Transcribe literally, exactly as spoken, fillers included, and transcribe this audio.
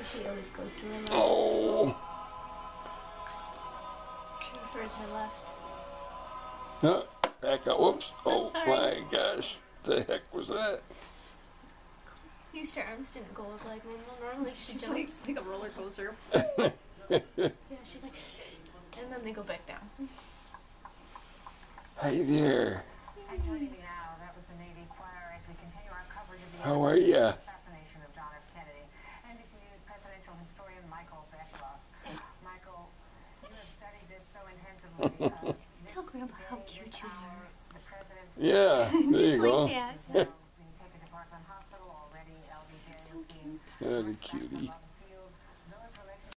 She always goes to her left. Oh. She prefers her left. Huh? Back up. Whoops. So Oh sorry. my gosh. The heck was that? At least her arms didn't go up like normal. Normally she She's jumps. like, like a roller coaster. Yeah, she's like, and then they go back down. Hi there. Hi, joining me now, that was the Navy choir as we continue our coverage of the How are ya? assassination of John F. Kennedy. N B C News presidential historian Michael Beschloss. Michael, you have studied this so intensively. Uh, Tell Grandpa how cute you are. The president Yeah, there you Just go. like that. is now being taken to Parkland Hospital already. L B J is being Oh, the cutie.